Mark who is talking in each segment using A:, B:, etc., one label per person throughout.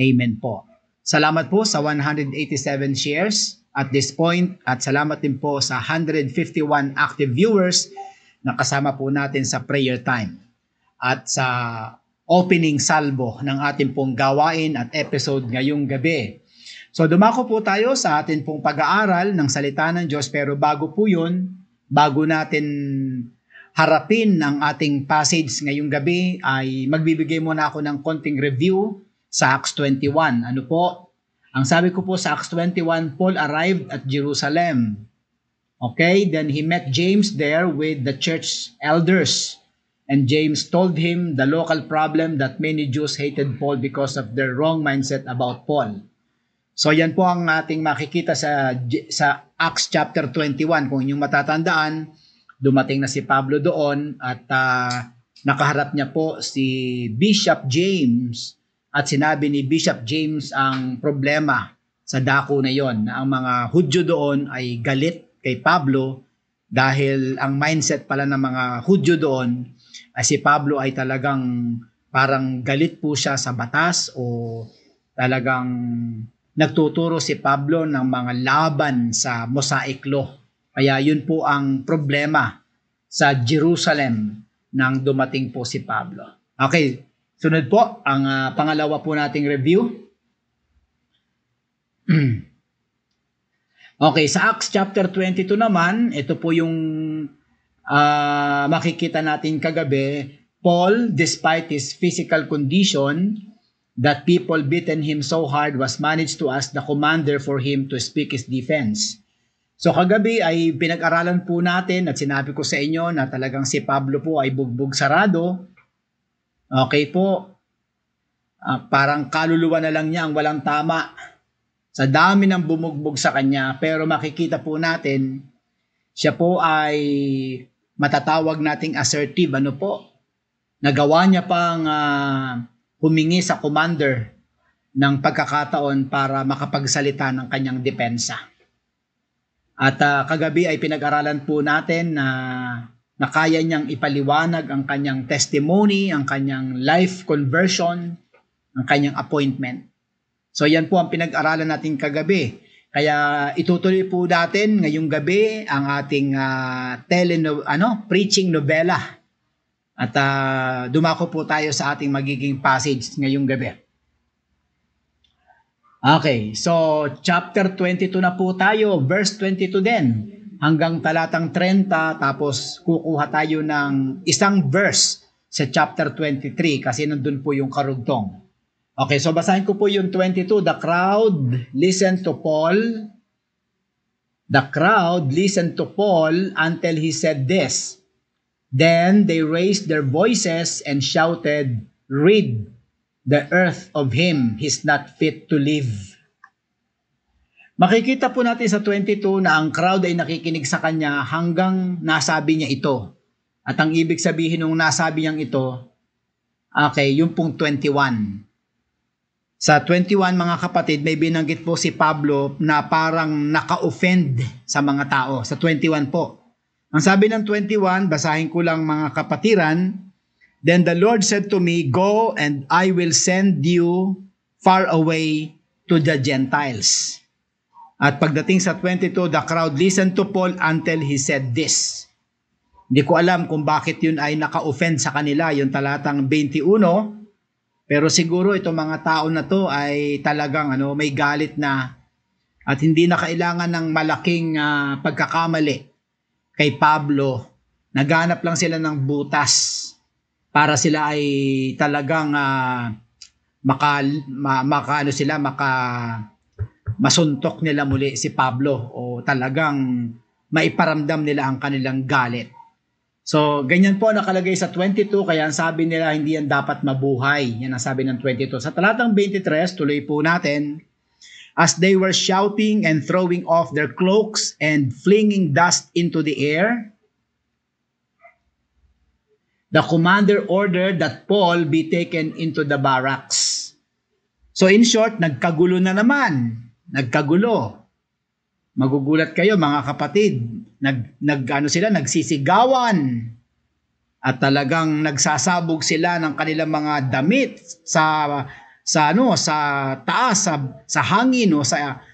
A: Amen po. Salamat po sa 187 shares at this point at salamat din po sa 151 active viewers na kasama po natin sa prayer time at sa opening salvo ng ating pong gawain at episode ngayong gabi. So dumako po tayo sa ating pong pag-aaral ng salita ng Diyos, pero bago po yun, bago natin harapin ang ating passage ngayong gabi, ay magbibigay muna ako ng konting review sa Acts 21. Ano po? Ang sabi ko po sa Acts 21, Paul arrived at Jerusalem. Okay, then he met James there with the church elders. And James told him the local problem that many Jews hated Paul because of their wrong mindset about Paul. So yan po ang ating makikita sa Acts chapter 21. Kung inyong matatandaan, dumating na si Pablo doon at nakaharap niya po si Bishop James at sinabi ni Bishop James ang problema sa dako na yon, na ang mga Hudyo doon ay galit kay Pablo dahil ang mindset pala ng mga Hudyo doon ay si Pablo ay talagang parang galit po siya sa batas o talagang nagtuturo si Pablo ng mga laban sa Mosaic Law. Kaya yun po ang problema sa Jerusalem nang dumating po si Pablo. Okay, sunod po ang pangalawa po nating review. Okay, sa Acts chapter 22 naman, ito po yung makikita natin kagabi. Paul, despite his physical condition, that people beaten him so hard, was managed to ask the commander for him to speak his defense. So kagabi ay pinag-aralan po natin at sinabi ko sa inyo na talagang si Pablo po ay bugbog sarado. Okay po, parang kaluluwa na lang niya ang walang tama sa dami ng bumugbog sa kanya, pero makikita po natin siya po ay matatawag nating assertive. Ano po? Nagawa niya pang humingi sa commander ng pagkakataon para makapagsalita ng kanyang depensa. At kagabi ay pinag-aralan po natin na kaya niyang ipaliwanag ang kanyang testimony, ang kanyang life conversion, ang kanyang appointment. So yan po ang pinag-aralan natin kagabi. Kaya itutuloy po natin ngayong gabi ang ating preaching novela. At dumako po tayo sa ating magiging passage ngayong gabi. Okay, so chapter 22 na po tayo, verse 22 din, hanggang talatang 30, tapos kukuha tayo ng isang verse sa chapter 23 kasi nandun po yung karugtong. Okay, so basahin ko po yung 22. The crowd listened to Paul. The crowd listened to Paul until he said this. Then they raised their voices and shouted, "Rid the earth of him, he's not fit to live." Makikita po natin sa 22 na ang crowd ay nakikinig sa kanya hanggang nasabi niya ito. At ang ibig sabihin ng nasabi niyang ito, okay, yung pong 21. Sa 21 mga kapatid, may binanggit po si Pablo na parang naka-offend sa mga tao. Sa 21 po. Ang sabi ng 21, basahin ko lang mga kapatiran, "Then the Lord said to me, Go and I will send you far away to the Gentiles." At pagdating sa 22, the crowd listened to Paul until he said this. Hindi ko alam kung bakit yun ay naka-offend sa kanila, yung talatang 21. Pero siguro itong mga tao na to ay talagang may galit na at hindi na kailangan ng malaking pagkakamali kay Pablo. Naghanap lang sila ng butas para sila ay talagang masuntok nila muli si Pablo o talagang maiparamdam nila ang kanilang galit. So, ganyan po nakalagay sa 22, kaya ang sabi nila hindi yan dapat mabuhay. Yan ang sabi ng 22. Sa talatang 23, tuloy po natin. As they were shouting and throwing off their cloaks and flinging dust into the air, the commander ordered that Paul be taken into the barracks. So in short, nagkagulo na naman. Nagkagulo. Magugulat kayo mga kapatid. Nagsisigawan. At talagang nagsasabog sila ng kanilang mga damit sa sa taas, sa hangin o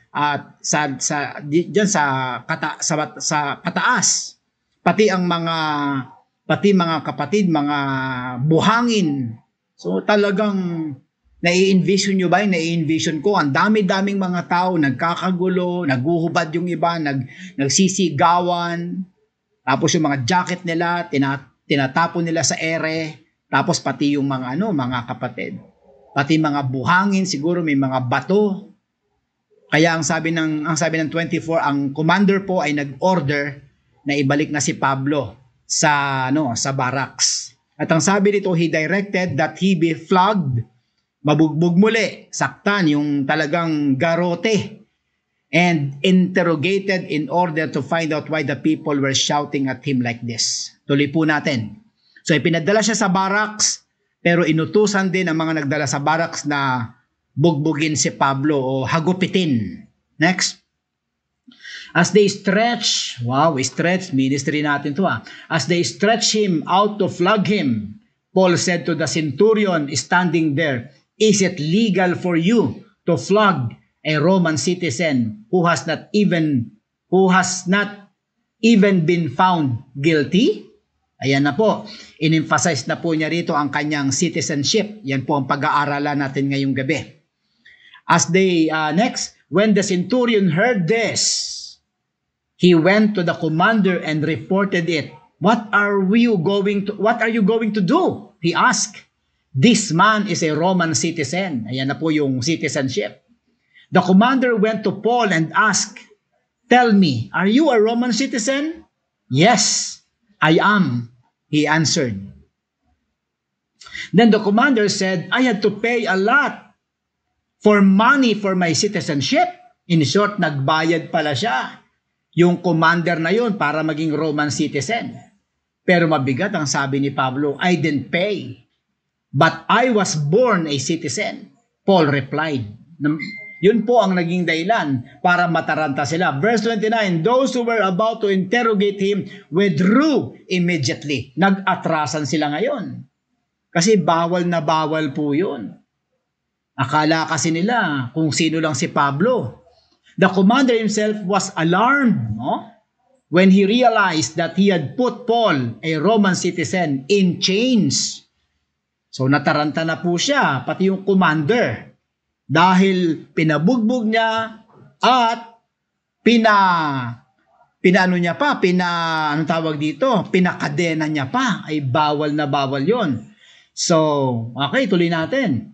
A: diyan sa pataas, pati mga kapatid, mga buhangin. So talagang nai-envision nyo ba? Nai-envision ko, ang dami-daming mga tao, nagkakagulo, naguhubad yung iba, nagsisigawan, tapos yung mga jacket nila, tinatapon nila sa ere, tapos pati yung mga kapatid, pati mga buhangin, siguro may mga bato. Kaya ang sabi ng 24, ang commander po ay nag-order na ibalik na si Pablo sa barracks. At ang sabi dito, he directed that he be flogged, mabugbog muli, saktan, yung talagang garote, and interrogated in order to find out why the people were shouting at him like this. Tuloy po natin. So ipinadala siya sa barracks, pero inutusan din ang mga nagdala sa barracks na bugbugin si Pablo o hagupitin. Next. As they stretch, ministry natin to As they stretch him out to flog him, Paul said to the centurion standing there, "Is it legal for you to flog a Roman citizen who has not even been found guilty?" Ayan na po. In-emphasize na po niya rito ang kanyang citizenship. Yan po ang pag-aaralan natin ngayong gabi. Next, when the centurion heard this, he went to the commander and reported it. What are you going to do? He asked. This man is a Roman citizen. Ayan na po yung citizenship. The commander went to Paul and asked, "Tell me, are you a Roman citizen?" "Yes, I am," he answered. Then the commander said, "I had to pay a lot for money for my citizenship." In short, nagbayad pala siya, yung commander na yun, para maging Roman citizen. Pero mabigat ang sabi ni Pablo, "I didn't pay, but I was born a citizen." Paul replied. Yun po ang naging dahilan para mataranta sila. Verse 29, those who were about to interrogate him withdrew immediately. Nag-atrasan sila ngayon. Kasi bawal na bawal po yun. Akala kasi nila kung sino lang si Pablo. The commander himself was alarmed, when he realized that he had put Paul, a Roman citizen, in chains. So nataranta na po siya, pati yung commander. Dahil pinabugbog niya at pinakadena niya pa, ay bawal na bawal yon. So, okay, tuloy natin.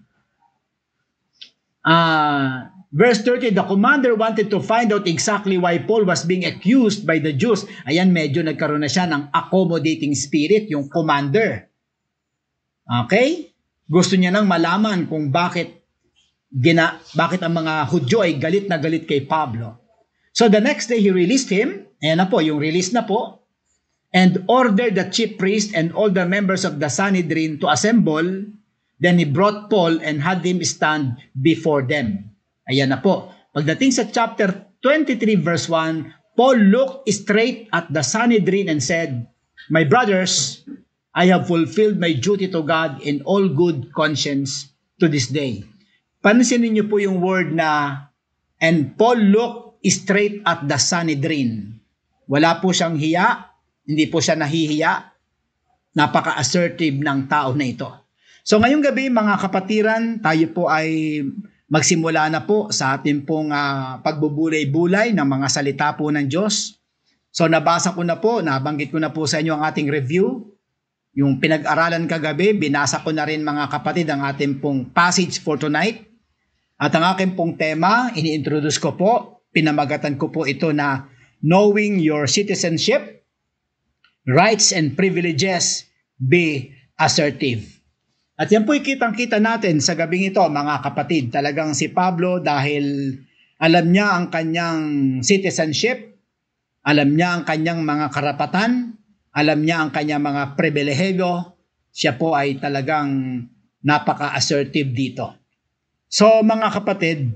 A: Verse 30, the commander wanted to find out exactly why Paul was being accused by the Jews. Ayan, medyo nagkaroon na siya ng accommodating spirit, yung commander. Okay? Gusto niya nang malaman kung bakit ang mga Hudyo ay galit na galit kay Pablo. So the next day he released him. Ayan na po, yung release na po. And ordered the chief priest and all the members of the Sanhedrin to assemble. Then he brought Paul and had him stand before them. Ayan na po. Pagdating sa chapter 23 verse 1, Paul looked straight at the Sanhedrin and said, "My brothers, I have fulfilled my duty to God in all good conscience to this day." Pansinin niyo po yung word na, and Paul looked straight at the Sanhedrin. Wala po siyang hiya, hindi po siya nahihiya. Napaka-assertive ng tao na ito. So ngayong gabi mga kapatiran, tayo po ay magsimula na po sa ating pong pagbubulay-bulay ng mga salita po ng Diyos. So nabasa ko na po, nabanggit ko na po sa inyo ang ating review. Yung pinag-aralan kagabi, binasa ko na rin mga kapatid ang ating pong passage for tonight. At ang aking pong tema, ini-introduce ko po, pinamagatan ko po ito na Knowing Your Citizenship, Rights and Privileges, Be Assertive. At yan po kitang-kita natin sa gabing ito, mga kapatid. Talagang si Pablo, dahil alam niya ang kanyang citizenship, alam niya ang kanyang mga karapatan, alam niya ang kanyang mga pribilehyo, siya po ay talagang napaka-assertive dito. So mga kapatid,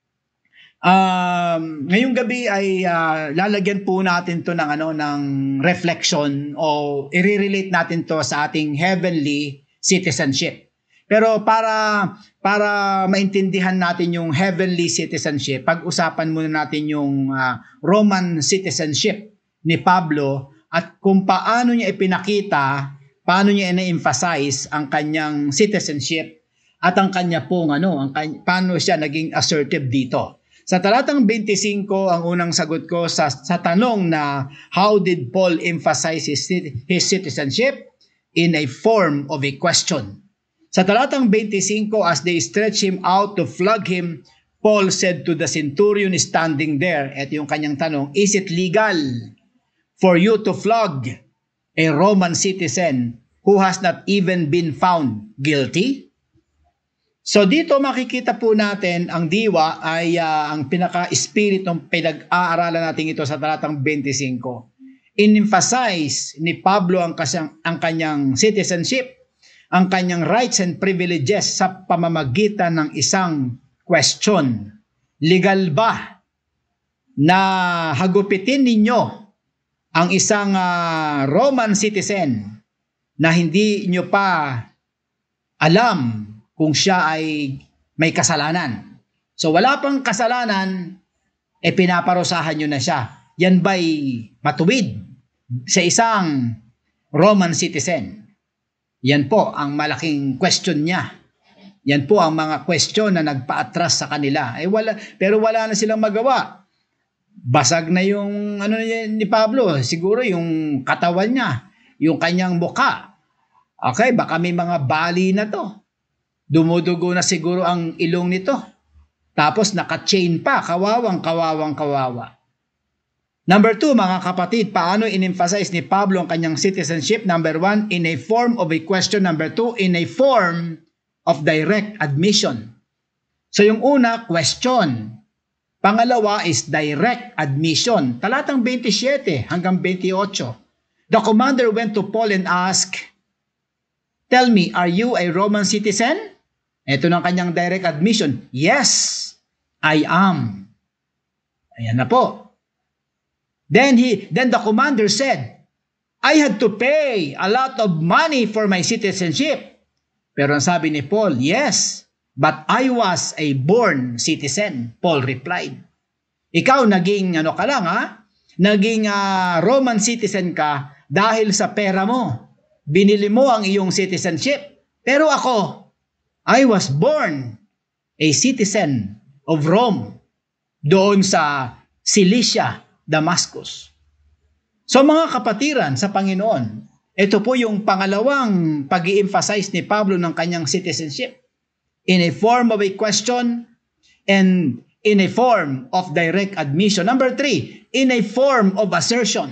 A: ngayong gabi ay lalagyan po natin to ng reflection o i-relate natin to sa ating heavenly citizenship. Pero para maintindihan natin yung heavenly citizenship, pag-usapan muna natin yung Roman citizenship ni Pablo at kung paano niya ipinakita, paano niya ina-emphasize ang kanyang citizenship at ang kanya pong paano siya naging assertive dito. Sa talatang 25, ang unang sagot ko sa tanong na how did Paul emphasize his citizenship? In a form of a question. Sa talatang 25, as they stretched him out to flog him, Paul said to the centurion standing there, at yung kanyang tanong, is it legal for you to flog a Roman citizen who has not even been found guilty? So dito makikita po natin ang diwa ay ang pinaka-espiritong pinag-aaralan natin ito sa talatang 25. In-emphasize ni Pablo ang kanyang citizenship, ang kanyang rights and privileges sa pamamagitan ng isang question. Legal ba na hagupitin ninyo ang isang Roman citizen na hindi nyo pa alam kung siya ay may kasalanan? So wala pang kasalanan, pinaparusahan nyo na siya. Yan ba'y matuwid sa isang Roman citizen? Yan po ang malaking question niya. Yan po ang mga question na nagpa-atras sa kanila. Pero wala na silang magawa. Basag na yung ni Pablo, siguro yung katawan niya, yung kanyang mukha. Okay, baka may mga bali na to. Dumudugo na siguro ang ilong nito. Tapos naka-chain pa, kawawa. Number 2, mga kapatid, paano in-emphasize ni Pablo ang kanyang citizenship? Number 1, in a form of a question. Number 2, in a form of direct admission. So yung una, question. Pangalawa is direct admission. Talatang 27 hanggang 28. The commander went to Paul and asked, "Tell me, are you a Roman citizen?" Ito ng kanyang direct admission. Yes, I am. Ayan na po. Then the commander said, I had to pay a lot of money for my citizenship. Pero ang sabi ni Paul, yes, but I was a born citizen. Paul replied. Ikaw naging Naging Roman citizen ka dahil sa pera mo. Binili mo ang iyong citizenship. Pero ako, I was born a citizen of Rome doon sa Cilicia, Damascus. So mga kapatiran sa Panginoon, ito po yung pangalawang pag-i-emphasize ni Pablo ng kanyang citizenship. In a form of a question and in a form of direct admission. Number 3, in a form of assertion.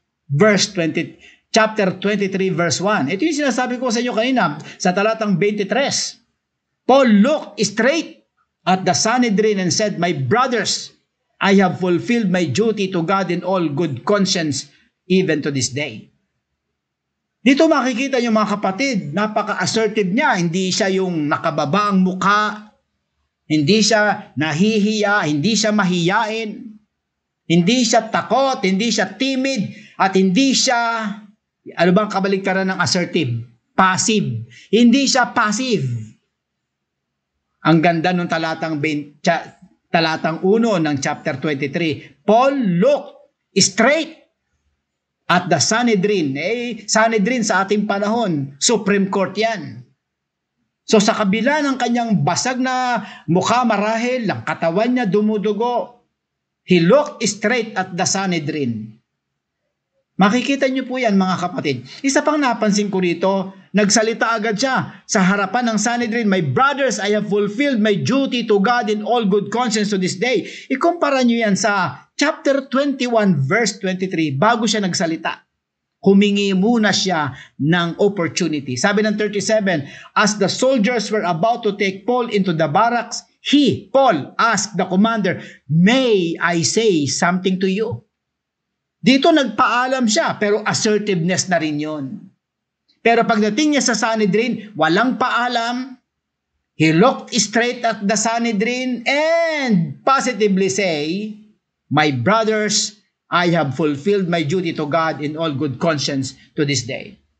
A: Chapter 23 verse 1. Ito yung sinasabi ko sa inyo kanina sa talatang 23. Paul looked straight at the Sanhedrin and said, "My brothers, I have fulfilled my duty to God in all good conscience even to this day." Dito makikita yung mga kapatid, napaka-assertive niya. Hindi siya yung nakababa ang mukha, hindi siya nahihiya, hindi siya mahiyain, hindi siya takot, hindi siya timid, at hindi siya, ano bang kabaligtaran ng assertive? Passive. Hindi siya passive. Ang ganda ng talatang 1 ng chapter 23. Paul looked straight at the Sanhedrin. Sanhedrin sa ating panahon, Supreme Court yan. So sa kabila ng kanyang basag na mukha marahil, ang katawan niya dumudugo, he looked straight at the Sanhedrin. Makikita niyo po yan mga kapatid. Isa pang napansin ko rito, nagsalita agad siya sa harapan ng Sanhedrin, "My brothers, I have fulfilled my duty to God in all good conscience to this day." Ikumpara niyo yan sa chapter 21 verse 23 bago siya nagsalita. Humingi muna siya ng opportunity. Sabi ng 37, as the soldiers were about to take Paul into the barracks, Paul, asked the commander, "May I say something to you?" Dito nagpaalam siya, pero assertiveness na rin yun. Pero pagdating niya sa Sanhedrin, walang paalam. He looked straight at the Sanhedrin and positively say, "My brothers, I have fulfilled my duty to God in all good conscience to this day."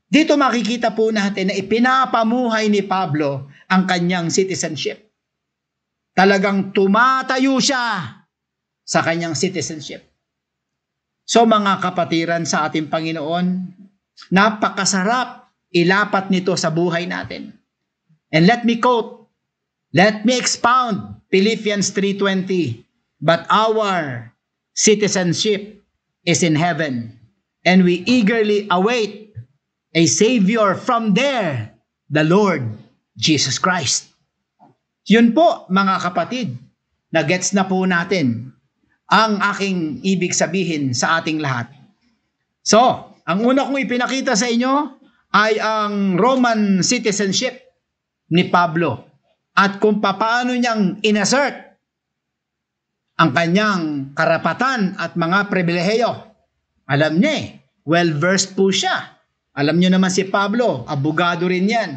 A: Dito makikita po natin na ipinapamuhay ni Pablo ang kanyang citizenship. Talagang tumatayo siya sa kanyang citizenship. So mga kapatiran sa ating Panginoon, napakasarap ilapat nito sa buhay natin. And let me expound Philippians 3:20. But our citizenship is in heaven, and we eagerly await a Savior from there, the Lord Jesus Christ. Yun po mga kapatid, na gets na po natin ang aking ibig sabihin sa ating lahat. So, ang una kong ipinakita sa inyo ay ang Roman citizenship ni Pablo at kung paano niyang inassert ang kanyang karapatan at mga pribilehiyo. Alam niya well-versed po siya. Alam niyo naman si Pablo, abogado rin yan.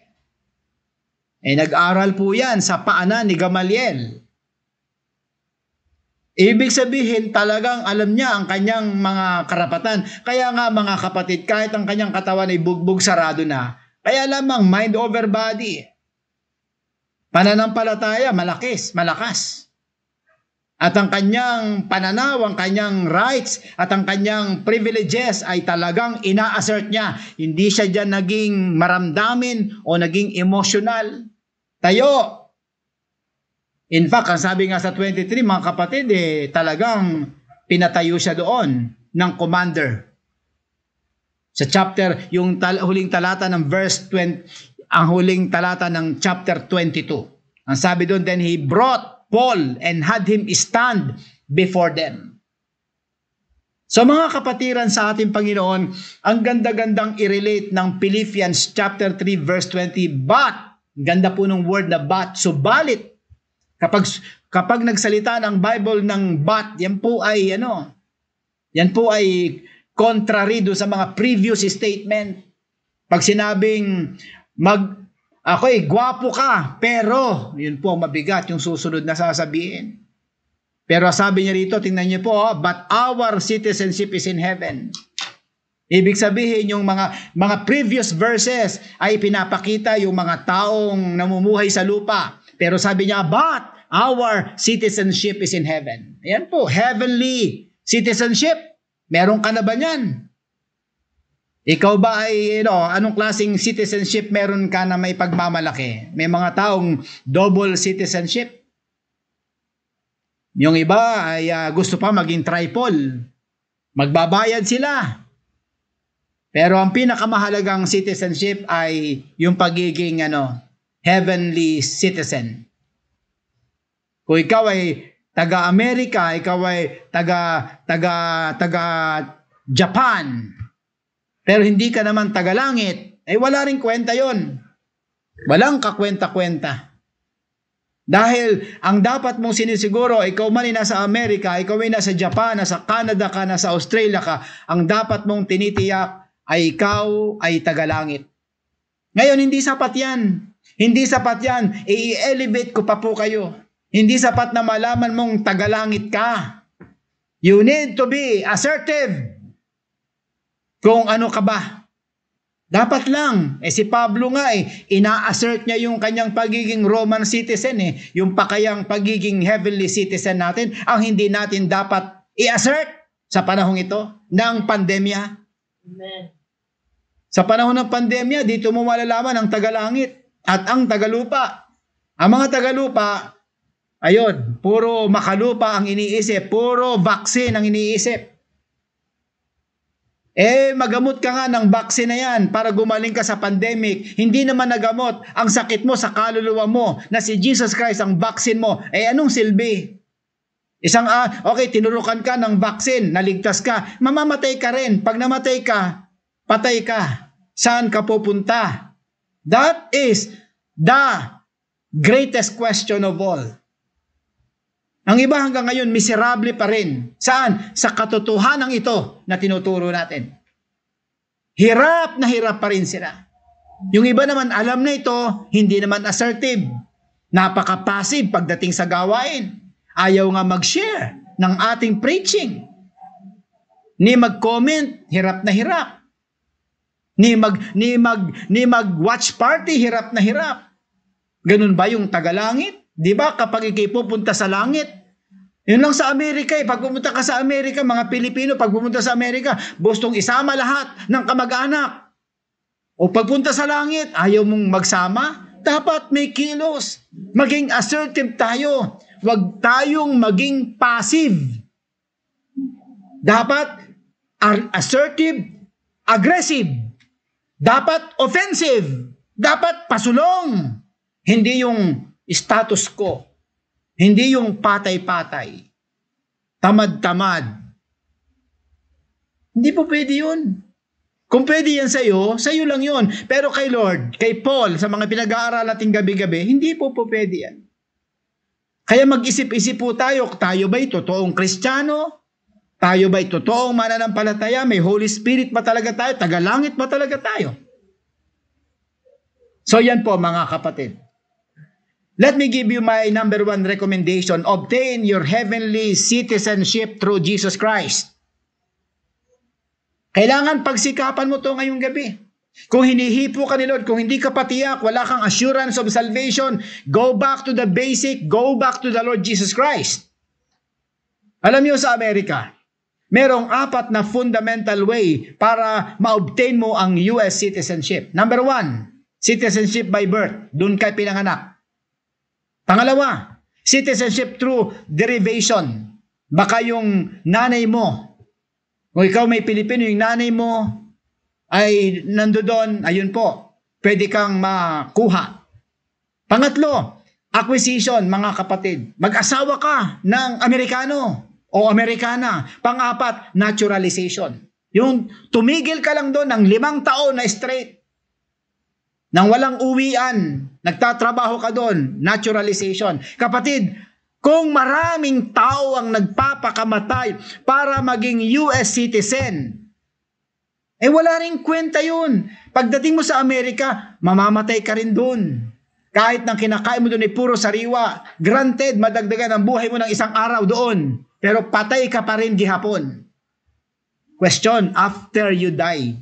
A: Nag-aral po yan sa paanan ni Gamaliel. Ibig sabihin talagang alam niya ang kanyang mga karapatan. Kaya nga mga kapatid, kahit ang kanyang katawan ay bugbog sarado na, kaya lamang mind over body. Pananampalataya, malakas. At ang kanyang pananaw, ang kanyang rights, at ang kanyang privileges ay talagang ina-assert niya. Hindi siya dyan naging maramdamin o naging emotional. Tayo! In fact, ang sabi nga sa 23, mga kapatid, talagang pinatayo siya doon ng commander. Sa chapter, yung huling talata ng verse 20, ang huling talata ng chapter 22. Ang sabi doon, then he brought Paul and had him stand before them. So mga kapatiran sa ating Panginoon, ang ganda-gandang i-relate ng Philippians chapter 3 verse 20, but, ganda po ng word na but, subalit, kapag nagsalita ng Bible ng but, yan po ay contrary do sa mga previous statement. Pag sinabing gwapo ka, pero yun po mabigat yung susunod na sasabihin. Pero sabi niya rito, tingnan niyo po, but our citizenship is in heaven. Ibig sabihin yung mga previous verses ay pinapakita yung mga taong namumuhay sa lupa. Pero sabi niya, but our citizenship is in heaven. Ayan po, heavenly citizenship. Meron ka na ba niyan? Ikaw ba ay, anong klaseng citizenship meron ka na may pagmamalaki? May mga taong double citizenship. Yung iba ay gusto pa maging triple. Magbabayad sila. Pero ang pinakamahalagang citizenship ay yung pagiging heavenly citizen. Kung ikaw ay taga-Amerika, ikaw ay taga-Japan, pero hindi ka naman taga-langit, ay wala rin kwenta yon. Walang kakwenta-kwenta. Dahil ang dapat mong sinisiguro, ikaw man ay nasa Amerika, ikaw ay nasa Japan, nasa Canada ka, nasa Australia ka, ang dapat mong tinitiyak ay ikaw ay taga-langit. Ngayon, hindi sapat yan. Hindi sapat yan. I-elevate ko pa po kayo. Hindi sapat na malaman mong tagalangit ka. You need to be assertive. Kung ano ka ba. Dapat lang. Si Pablo nga ina-assert niya yung kanyang pagiging Roman citizen Yung pakayang pagiging heavenly citizen natin, ang hindi natin dapat i-assert sa panahong ito ng pandemya. Amen. Sa panahon ng pandemya, dito mo malalaman ang tagalangit at ang tagalupa. Ang mga tagalupa, ayun, puro makalupa ang iniisip, puro vaccine ang iniisip. Magamot ka nga ng vaccine na yan para gumaling ka sa pandemic. Hindi naman nagamot ang sakit mo sa kaluluwa mo na si Jesus Christ ang vaccine mo. Anong silbi? Okay, tinurukan ka ng vaccine, naligtas ka, mamamatay ka rin. Pag namatay ka, patay ka. Saan ka pupunta? That is the greatest question of all. Ang iba hanggang ngayon, miserable pa rin. Saan? Sa katotohanan ito na tinuturo natin. Hirap na hirap pa rin sila. Yung iba naman, alam na ito, hindi naman assertive. Napaka-passive pagdating sa gawain. Ayaw nga mag-share ng ating preaching. Ni mag-comment, hirap na hirap. Ni mag-watch party, hirap na hirap. Ganun ba yung tagalangit? Di ba kapag ikay pupunta sa langit, yun lang sa Amerika eh. Pag pumunta ka sa Amerika, mga Pilipino, pag pumunta sa Amerika, gustong isama lahat ng kamag-anak. O pagpunta sa langit, ayaw mong magsama? Dapat may kilos. Maging assertive tayo. Huwag tayong maging passive. Dapat assertive, aggressive. Dapat offensive. Dapat pasulong. Hindi yung status quo. Hindi yung patay-patay. Tamad-tamad. Hindi po pwede yun. Kung pwede yan sa'yo lang yun. Pero kay Lord, kay Paul, sa mga pinag-aaral nating gabi-gabi, hindi po pwede yan. Kaya mag-isip-isip po tayo ba'y totoong Kristiyano? Tayo ba'y totoong mananampalataya? May Holy Spirit ba talaga tayo? Tagalangit ba talaga tayo? So yan po mga kapatid. Let me give you my number 1 recommendation. Obtain your heavenly citizenship through Jesus Christ. Kailangan pagsikapan mo to ngayong gabi. Kung hinihipo ka ni Lord, kung hindi ka patiyak, wala kang assurance of salvation, go back to the basic, go back to the Lord Jesus Christ. Alam niyo sa Amerika, merong 4 na fundamental way para ma-obtain mo ang US citizenship. Number 1, citizenship by birth. Doon ka pinanganak. Pangalawa, citizenship through derivation. Baka yung nanay mo, kung ikaw may Pilipino, yung nanay mo ay nandoon, ayun po, pwede kang makuha. Pangatlo, acquisition, mga kapatid. Mag-asawa ka ng Amerikano o Amerikana. Pang-apat, naturalization. Yung tumigil ka lang doon ng 5 taon na straight. Nang walang uwian, nagtatrabaho ka doon, naturalization. Kapatid, kung maraming tao ang nagpapakamatay para maging US citizen, wala ring kwenta yun. Pagdating mo sa Amerika, mamamatay ka rin doon. Kahit nang kinakain mo doon ay puro sariwa, granted, madagdagan ang buhay mo ng 1 araw doon, pero patay ka pa rin gihapon. Question, after you die,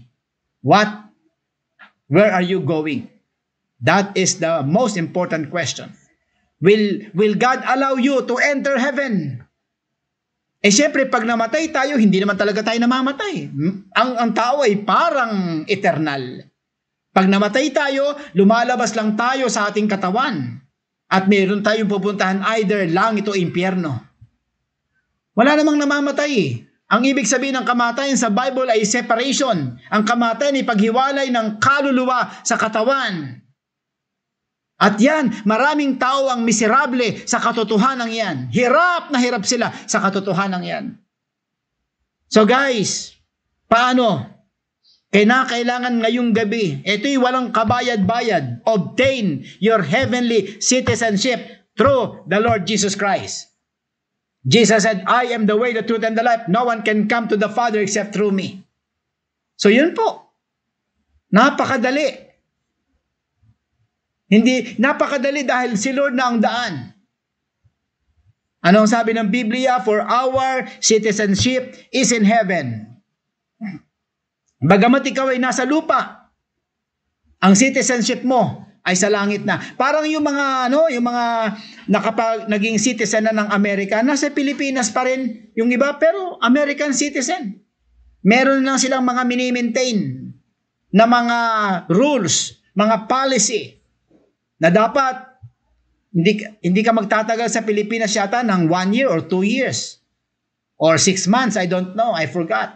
A: where are you going? That is the most important question. Will God allow you to enter heaven? Siyempre, pag namatay tayo, hindi naman talaga tayo namamatay. Ang tao ay parang eternal. Pag namatay tayo, lumalabas lang tayo sa ating katawan. At mayroon tayong pupuntahan either langit o impyerno. Wala namang namamatay. Ang ibig sabihin ng kamatayan sa Bible ay separation. Ang kamatayan ay paghiwalay ng kaluluwa sa katawan. At yan, maraming tao ang miserable sa katotohanan yan. Hirap na hirap sila sa katotohanan yan. So guys, paano? Kailangan ngayong gabi, ito'y walang kabayad-bayad. Obtain your heavenly citizenship through the Lord Jesus Christ. Jesus said, I am the way, the truth, and the life. No one can come to the Father except through me. So yun po. Napakadali. Hindi, napakadali dahil si Lord na ang daan. Ano ang sabi ng Biblia? For our citizenship is in heaven. Bagamat ikaw ay nasa lupa, ang citizenship mo ay sa langit na. Parang yung mga naging citizen na ng Amerika, nasa Pilipinas pa rin yung iba, pero American citizen. Meron lang silang mga mini-maintain na mga rules, mga policy, na dapat hindi ka magtatagal sa Pilipinas yata ng 1 year or 2 years or 6 months, I don't know, I forgot.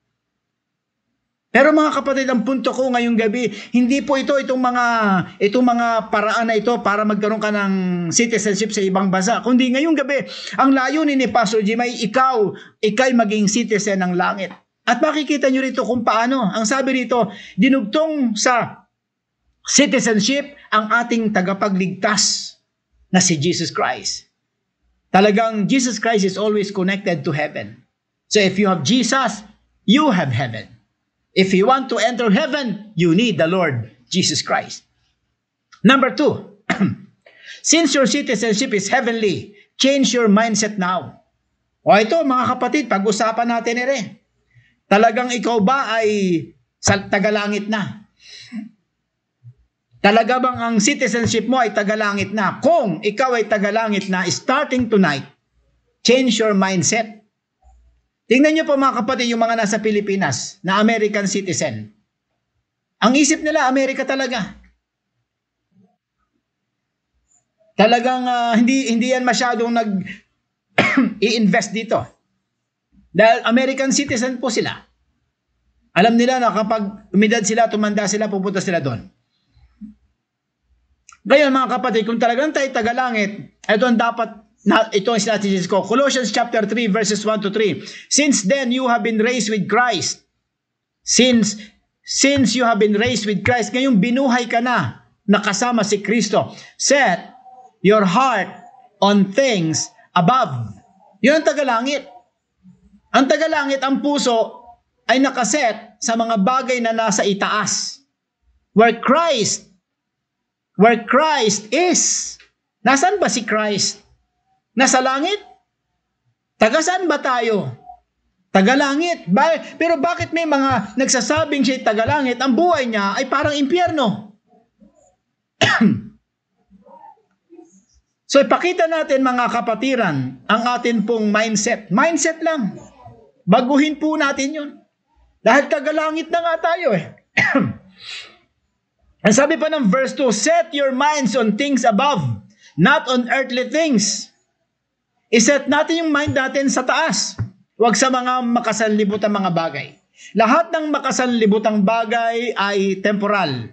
A: Pero mga kapatid, ang punto ko ngayong gabi, hindi po itong mga paraan na ito para magkaroon ka ng citizenship sa ibang bansa. Kundi ngayong gabi, ang layunin ni Pastor Jim ay ikay maging citizen ng langit. At makikita nyo rito kung paano. Ang sabi rito, dinugtong sa citizenship ang ating tagapagligtas na si Jesus Christ. Talagang Jesus Christ is always connected to heaven. So if you have Jesus, you have heaven. If you want to enter heaven, you need the Lord Jesus Christ. Number 2, since your citizenship is heavenly, change your mindset now. O ito mga kapatid, pag-usapan natin talagang ikaw ba ay Sa tagalangit na. Talaga bang ang citizenship mo ay tagalangit na? Kung ikaw ay tagalangit na, starting tonight, change your mindset. Tingnan niyo po mga kapatid, yung mga nasa Pilipinas na American citizen. Ang isip nila, Amerika talaga. Talagang hindi yan masyadong i-invest dito. Dahil American citizen po sila. Alam nila na kapag umidad sila, tumanda sila, pupunta sila doon. Ngayon mga kapatid, kung talagang tayo tagalangit, ito ang dapat, ito ang sinasabi ko. Colossians chapter 3 verses 1 to 3. Since then you have been raised with Christ. Since you have been raised with Christ, ngayong binuhay ka na, nakasama si Kristo. Set your heart on things above. Yun ang tagalangit. Ang tagalangit, ang puso, ay nakaset sa mga bagay na nasa itaas. Where Christ is. Nasaan ba si Christ? Nasa langit? Tagasaan ba tayo? Tagalangit. Pero bakit may mga nagsasabing siya'y tagalangit, ang buhay niya ay parang impyerno? So ipakita natin mga kapatiran ang atin pong mindset. Mindset lang. Baguhin po natin yun. Dahil tagalangit na nga tayo eh. Ang sabi pa ng verse 2, set your minds on things above, not on earthly things. Iset natin yung mind natin sa taas. Huwag sa mga makasanlibutang mga bagay. Lahat ng makasanlibutang bagay ay temporal.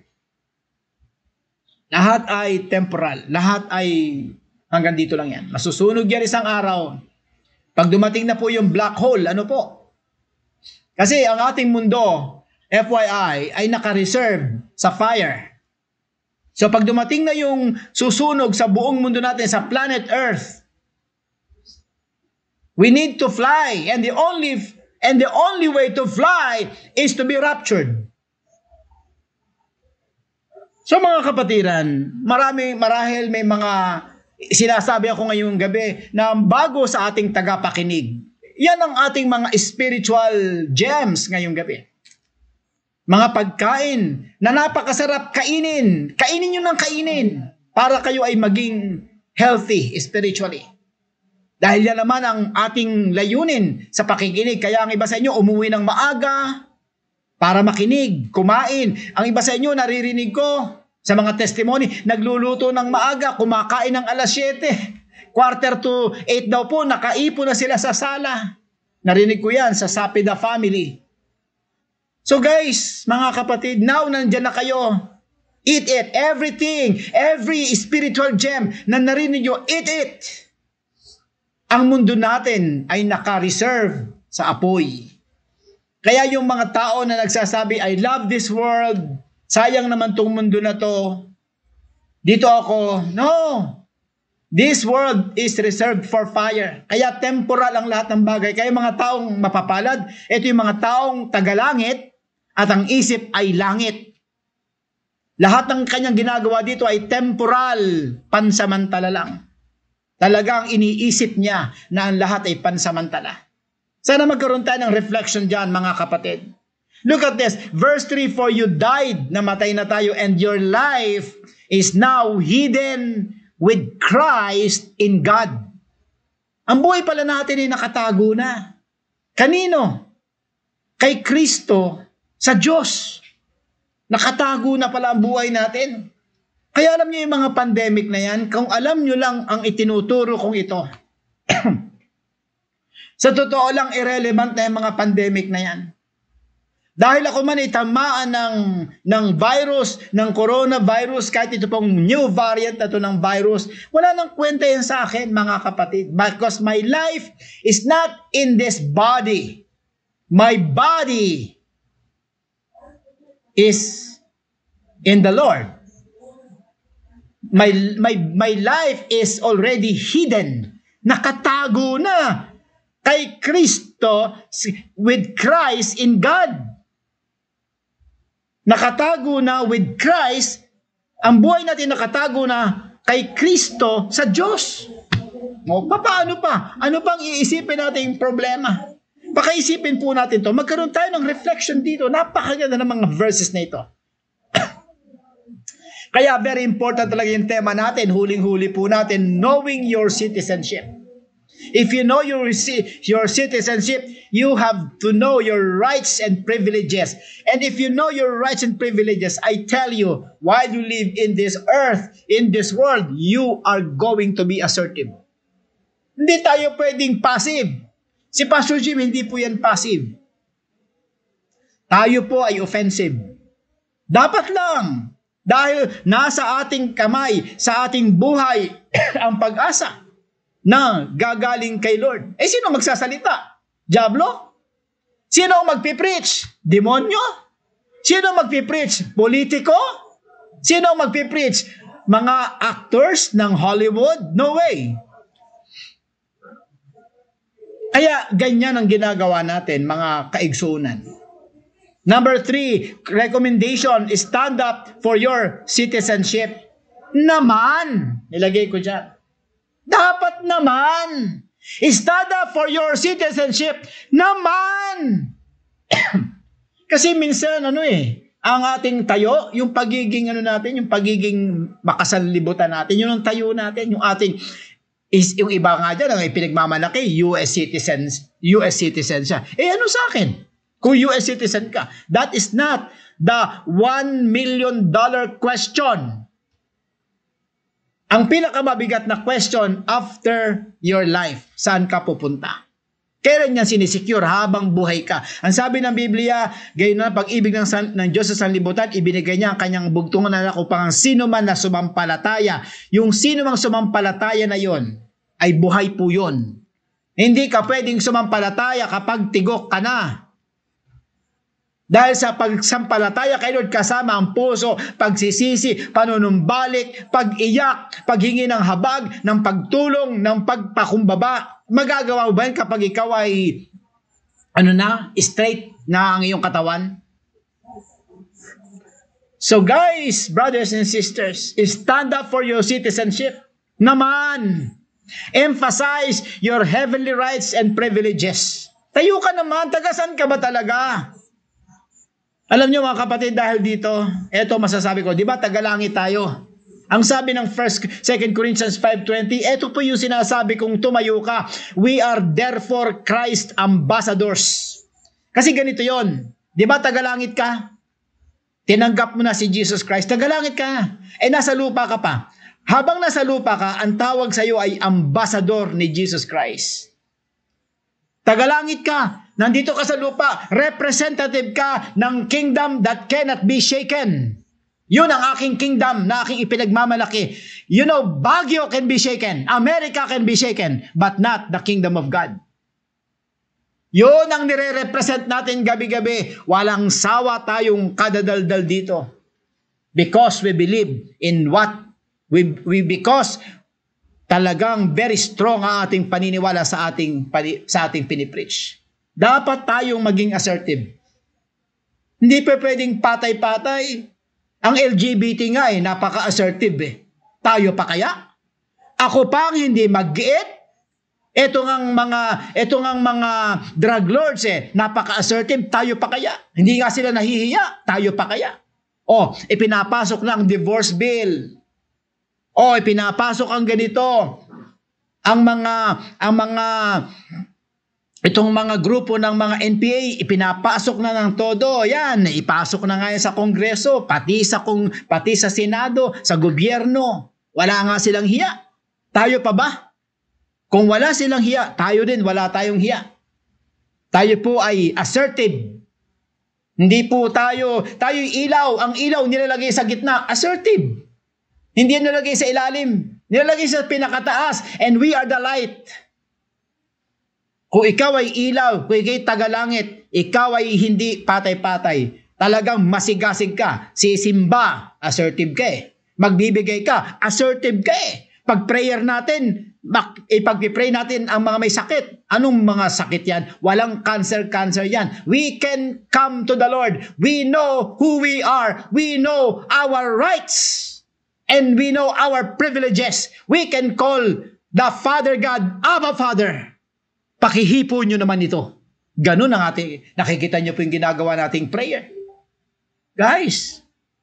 A: Lahat ay temporal. Lahat ay hanggang dito lang yan. Masusunog yan isang araw. Pag dumating na po yung black hole, ano po? Kasi ang ating mundo, FYI, ay naka-reserve sa fire. So pag dumating na yung susunog sa buong mundo natin, sa planet Earth, we need to fly. And the only way to fly is to be raptured. So mga kapatiran, marahil may mga sinasabi ako ngayong gabi na bago sa ating tagapakinig. Yan ang ating mga spiritual gems ngayong gabi. Mga pagkain na napakasarap kainin. Kainin nyo ng kainin para kayo ay maging healthy spiritually. Dahil yan naman ang ating layunin sa pakikinig. Kaya ang iba sa inyo umuwi ng maaga para makinig, kumain. Ang iba sa inyo naririnig ko sa mga testimony, nagluluto ng maaga, kumakain ng alas 7. 7:45 daw po, nakaipo na sila sa sala. Narinig ko yan sa Sapida family. So guys, mga kapatid, now nandyan na kayo. Eat it. Everything, every spiritual gem na narinig nyo, eat it. Ang mundo natin ay naka-reserve sa apoy. Kaya yung mga tao na nagsasabi, I love this world, sayang naman tong mundo na to, dito ako, no. This world is reserved for fire. Kaya temporal ang lahat ng bagay. Kaya mga taong mapapalad, ito yung mga taong tagalangit, at ang isip ay langit. Lahat ng kanyang ginagawa dito ay temporal, pansamantala lang. Talagang iniisip niya na ang lahat ay pansamantala. Sana magkaroon tayo ng reflection dyan, mga kapatid. Look at this. Verse 3, for you died, namatay na tayo, and your life is now hidden with Christ in God. Ang buhay pala natin ay nakatago na. Kanino? Kay Kristo sa Diyos. Nakatago na pala ang buhay natin. Kaya alam niyo yung mga pandemic na yan, kung alam niyo lang ang itinuturo kong ito. Sa totoo lang, irrelevant na yung mga pandemic na yan. Dahil ako man itamaan ng virus, ng coronavirus, kahit ito pong new variant na ito ng virus, wala nang kwenta yan sa akin, mga kapatid. Because my life is not in this body. My body is in the Lord. My life is already hidden. Nakatago na kay Kristo, with Christ in God. Nakatago na with Christ, ang buhay natin nakatago na kay Kristo sa Diyos. O, paano pa? Ano pang iisipin natin yung problema? Pakaisipin po natin to. Magkaroon tayo ng reflection dito. Napakaganda ng mga verses na ito. Kaya very important talaga yung tema natin. Huling-huli po natin, knowing your citizenship. If you know your citizenship, you have to know your rights and privileges. And if you know your rights and privileges, I tell you, while you live in this earth, in this world, you are going to be assertive. Hindi tayo pwedeng passive. Si Pastor Jim, hindi po yan passive. Tayo po ay offensive. Dapat lang. Dahil nasa ating kamay, sa ating buhay, ang pag-asa na gagaling kay Lord. Sino magsasalita? Diablo? Sino magpipreach? Demonyo? Sino magpipreach? Politiko? Sino magpipreach? Mga actors ng Hollywood? No way. Kaya ganyan ang ginagawa natin, mga kaigsunan. Number 3, recommendation, stand up for your citizenship. Naman, nilagay ko dyan. Dapat naman. Stand up for your citizenship. Naman. Kasi minsan, ang ating tayo, yung pagiging natin, yung pagiging makasanlibutan natin, yun ang tayo natin, yung ating yung iba nga dyan, ang pinagmamalaki, US citizen siya. Ano sa akin? Kung US citizen ka, that is not the $1 million question. Ang pinakamabigat na question after your life, saan ka pupunta? Kailan niya sinisecure habang buhay ka? Ang sabi ng Biblia, gayon na pag-ibig ng Diyos sa sanlibutan, ibinigay niya ang kanyang bugtungan na upang sino man na sumampalataya. Yung sino mang sumampalataya na yon ay buhay po yun. Hindi ka pwedeng sumampalataya kapag tigok ka na. Dahil sa pagsampalataya kay Lord kasama ang puso, pagsisisi, panunumbalik, pag-iyak, paghingi ng habag, ng pagtulong, ng pagpakumbaba. Magagawa ba yan kapag ikaw ay straight na ang iyong katawan? So guys, brothers and sisters, stand up for your citizenship. Naman, emphasize your heavenly rights and privileges. Tayo ka naman, tagasan ka ba talaga? Alam niyo mga kapatid, dahil dito, eto masasabi ko, di ba tagalangit tayo? Ang sabi ng 2 Corinthians 5:20, eto po yung sinasabi kong tumayo ka. We are therefore Christ ambassadors. Kasi ganito yon, di ba tagalangit ka? Tinanggap mo na si Jesus Christ, tagalangit ka. Nasa lupa ka pa. Habang nasa lupa ka, ang tawag sa iyo ay ambassador ni Jesus Christ. Tagalangit ka, nandito ka sa lupa, representative ka ng kingdom that cannot be shaken. Yun ang aking kingdom na aking ipinagmamalaki. You know, Baguio can be shaken, America can be shaken, but not the kingdom of God. Yun ang nire-represent natin gabi-gabi. Walang sawa tayong kadadaldal dito. Because we believe in what because talagang very strong ang ating paniniwala sa ating pinipreach. Dapat tayong maging assertive. Hindi pa pwedeng patay-patay. Ang LGBT nga napaka-assertive Tayo pa kaya? Ako pa ang hindi mag-giit? Ito ngang mga drug lords napaka-assertive, tayo pa kaya? Hindi nga sila nahihiya, tayo pa kaya? Ipinapasok na ang divorce bill. Ipinapasok ang ganito. Itong mga grupo ng mga NPA, ipinapasok na ng todo. Yan, ipasok na nga yan sa Kongreso, pati sa Senado, sa gobyerno. Wala nga silang hiya. Tayo pa ba? Kung wala silang hiya, tayo din, wala tayong hiya. Tayo po ay assertive. Hindi po tayo ilaw. Ang ilaw nilalagay sa gitna, assertive. Hindi nilalagay sa ilalim. Nilalagay sa pinakataas. And we are the light. Kung ikaw ay ilaw, kung ikaw ay tagalangit, ikaw ay hindi patay-patay. Talagang masigasig ka. Sisimba, assertive ka Magbibigay ka, assertive ka Pag prayer natin, ipag-pray natin ang mga may sakit. Anong mga sakit yan? Walang cancer yan. We can come to the Lord. We know who we are. We know our rights. And we know our privileges. We can call the Father God, Abba Father. Pakihipo nyo naman ito. Ganun ang ating, nakikita niyo po yung ginagawa nating prayer. Guys,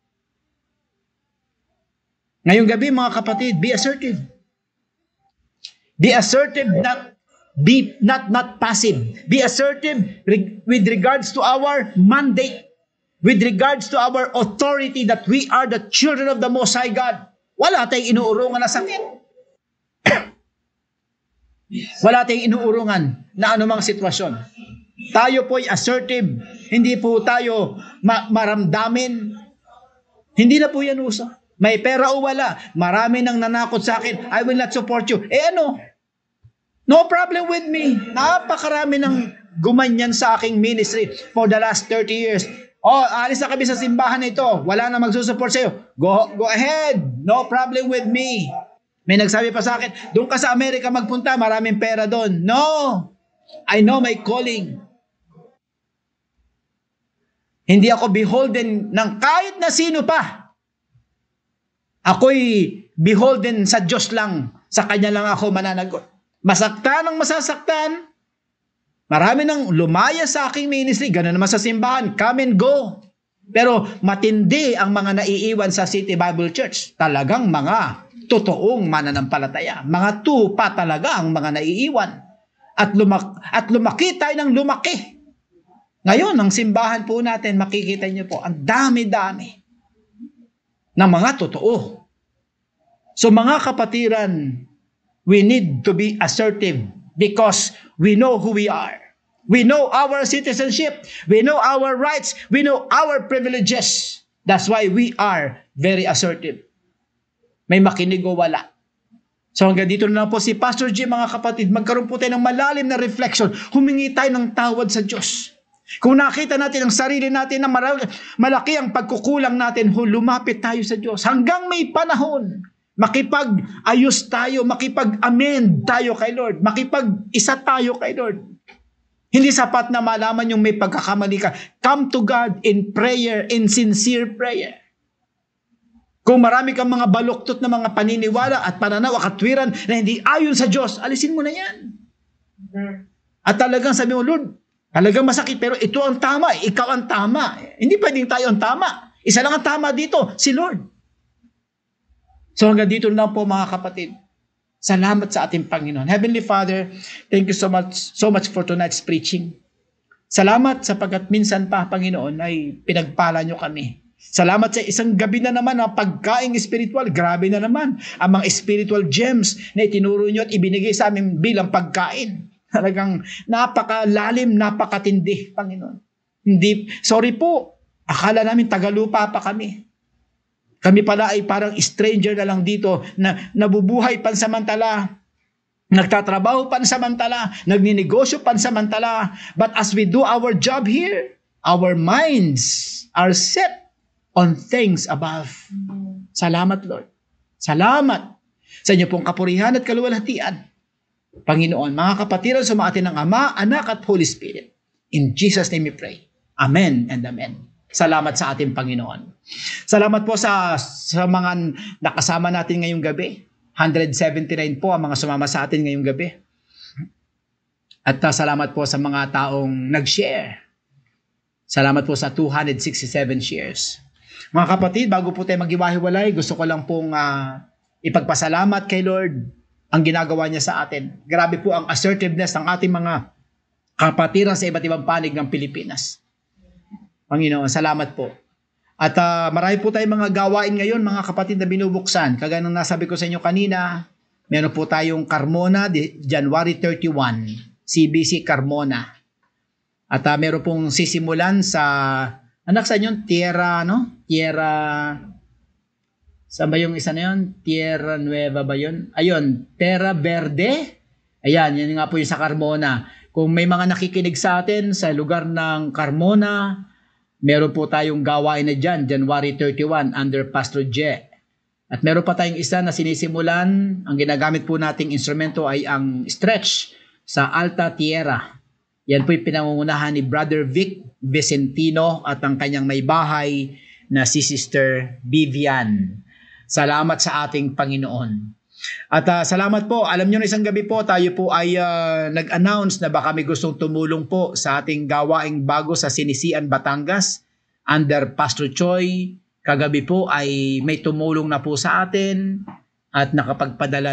A: ngayong gabi mga kapatid, be assertive. Be assertive, not passive. Be assertive with regards to our mandate, with regards to our authority that we are the children of the Most High God. Wala tayong inuurungan na sakit. Wala tayong inuurungan na anumang sitwasyon. Tayo po'y assertive. Hindi po tayo maramdamin. Hindi na po yan uso. May pera o wala. Marami nang nanakot sa akin. I will not support you. Ano? No problem with me. Napakarami ng gumanyan sa aking ministry for the last 30 years. Alis na kami sa simbahan ito. Wala na magsusupport sa iyo. Go ahead. No problem with me. May nagsabi pa sa akin, doon ka sa Amerika magpunta, maraming pera doon. No! I know my calling. Hindi ako beholden ng kahit na sino pa. Ako'y beholden sa Diyos lang. Sa Kanya lang ako mananagot. Masaktan ang masasaktan. Marami nang lumaya sa aking ministry. Ganun naman sa simbahan. Come and go. Pero matindi ang mga naiiwan sa City Bible Church. Talagang mga totoong mananampalataya. Mga tupa talaga ang mga naiiwan. At lumaki tayo ng lumaki. Ngayon, ang simbahan po natin, makikita niyo po, ang dami-dami ng mga totoo. So mga kapatiran, we need to be assertive because we know who we are. We know our citizenship. We know our rights. We know our privileges. That's why we are very assertive. May makinig o wala. So hanggang dito na po si Pastor G, mga kapatid, magkaroon po tayo ng malalim na reflection. Humingi tayo ng tawad sa Diyos. Kung nakita natin ang sarili natin na malaki ang pagkukulang natin, lumapit tayo sa Diyos. Hanggang may panahon, makipag-ayos tayo, makipag-amend tayo kay Lord, makipag-isa tayo kay Lord. Hindi sapat na malaman yung may pagkakamali ka. Come to God in prayer, in sincere prayer. Kung marami kang mga baluktot na mga paniniwala at pananaw at katwiran na hindi ayon sa Diyos, alisin mo na yan. At talagang sabi mo, Lord, talagang masakit, pero ito ang tama, ikaw ang tama. Hindi pwedeng tayo ang tama. Isa lang ang tama dito, si Lord. So hanggang dito lang po mga kapatid. Salamat sa ating Panginoon. Heavenly Father, thank you so much for tonight's preaching. Salamat sapagkat minsan pa, Panginoon, ay pinagpala nyo kami. Salamat sa isang gabi na naman ng pagkaing spiritual. Grabe na naman ang mga spiritual gems na itinuro nyo at ibinigay sa amin bilang pagkain. Talagang napakalalim, napakatindi, Panginoon. Sorry po, akala namin tagalupa pa kami. Kami pala ay parang stranger na lang dito na nabubuhay pansamantala, nagtatrabaho pansamantala, nagninegosyo pansamantala. But as we do our job here, our minds are set on things above. Salamat, Lord. Salamat sa inyo pong kapurihan at kaluwalhatian. Panginoon, mga kapatiran, sumaatin ng Ama, Anak at Holy Spirit. In Jesus' name we pray. Amen and amen. Salamat sa ating Panginoon. Salamat po sa mga nakasama natin ngayong gabi. 179 po ang mga sumama sa atin ngayong gabi. At salamat po sa mga taong nag-share. Salamat po sa 267 shares. Mga kapatid, bago po tayo maghiwa-hiwalay, gusto ko lang pong ipagpasalamat kay Lord ang ginagawa niya sa atin. Grabe po ang assertiveness ng ating mga kapatiran sa iba't ibang panig ng Pilipinas. Panginoon, salamat po. At marami po tayong mga gawain ngayon, mga kapatid, na binubuksan. Kagaya ng nasabi ko sa inyo kanina, meron po tayong Carmona, January 31, CBC Carmona. At meron pong sisimulan sa, anak sa inyo, Tierra, saan ba yung isa na yun? Tierra Nueva ba yun? Ayun, Terra Verde. Ayan, yan nga po yung sa Carmona. Kung may mga nakikinig sa atin sa lugar ng Carmona, meron po tayong gawain na dyan, January 31, under Pastor J. At meron pa tayong isa na sinisimulan, ang ginagamit po nating instrumento ay ang stretch sa Alta Tierra. Yan po yung pinangungunahan ni Brother Vic Vicentino at ang kanyang may bahay na si Sister Vivian. Salamat sa ating Panginoon. At salamat po. Alam nyo na isang gabi po, tayo po ay nag-announce na baka may gustong tumulong po sa ating gawaing bago sa Sinisian, Batangas under Pastor Choi. Kagabi po ay may tumulong na po sa atin at makakapagpadala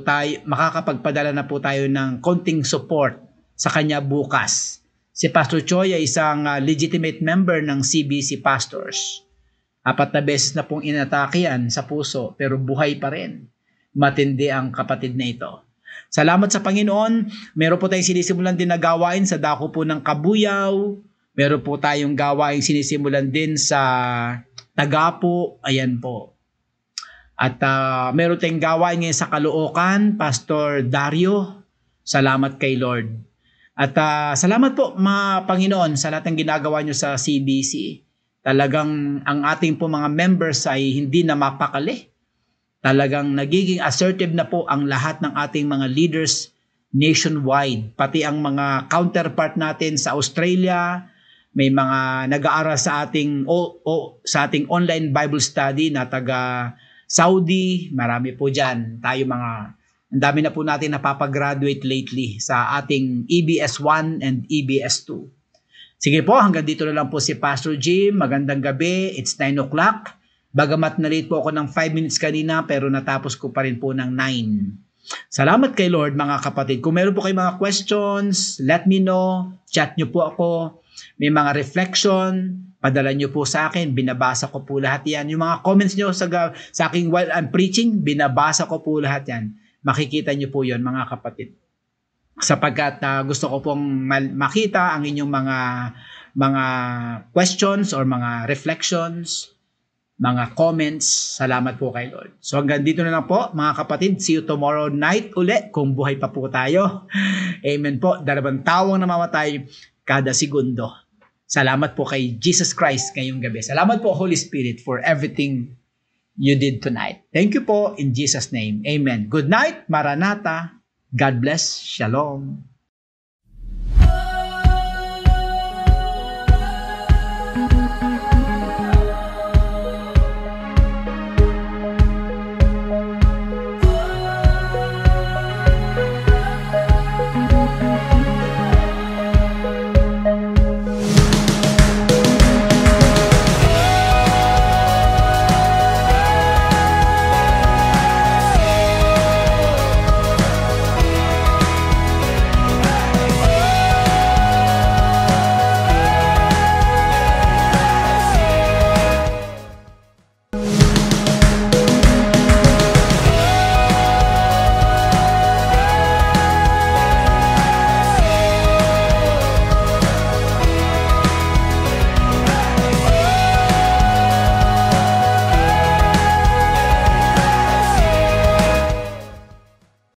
A: na po tayo ng konting support sa kanya bukas. Si Pastor Choi ay isang legitimate member ng CBC Pastors. 4 na beses na pong inatake yan sa puso pero buhay pa rin. Matindi ang kapatid na ito. Salamat sa Panginoon. Meron po tayong sinisimulan din na gawain sa dako po ng Kabuyaw. Meron po tayong gawain sinisimulan din sa Tagapo. Ayan po. At meron tayong gawain ngayon sa Caloocan, Pastor Dario. Salamat kay Lord. At salamat po mga Panginoon sa lahat ng ginagawa nyo sa CBC. Talagang ang ating po mga members ay hindi na mapakali. Talagang nagiging assertive na po ang lahat ng ating mga leaders nationwide. Pati ang mga counterpart natin sa Australia, may mga nag-aaral sa ating online Bible study na taga Saudi, marami po dyan. Ang dami na po natin napapagraduate lately sa ating EBS 1 and EBS 2. Sige po, hanggang dito na lang po si Pastor Jim. Magandang gabi, it's 9 o'clock. Bagamat na-late po ako ng 5 minutes kanina pero natapos ko pa rin po ng 9. Salamat kay Lord mga kapatid. Kung meron po kayong mga questions, let me know. Chat nyo po ako. May mga reflection, padala nyo po sa akin. Binabasa ko po lahat yan. Yung mga comments nyo sa aking while I'm preaching, binabasa ko po lahat yan. Makikita nyo po yon mga kapatid. Sapagkat gusto ko pong makita ang inyong mga questions or mga reflections, mga comments. Salamat po kay Lord. So hanggang dito na lang po mga kapatid. See you tomorrow night uli kung buhay pa po tayo. Amen po. 2 tawang namamatay kada segundo. Salamat po kay Jesus Christ ngayong gabi. Salamat po Holy Spirit for everything you did tonight. Thank you po in Jesus' name. Amen. Good night. Maranatha. God bless. Shalom.